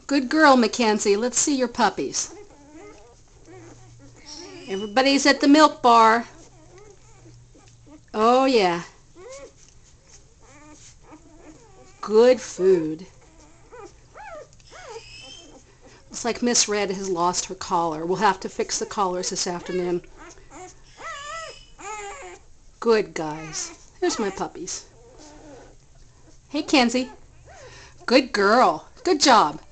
Good girl, McKenzie. Let's see your puppies. Everybody's at the milk bar. Oh, yeah. Good food. Looks like Miss Red has lost her collar. We'll have to fix the collars this afternoon. Good guys. Here's my puppies. Hey, Kenzie. Good girl. Good job.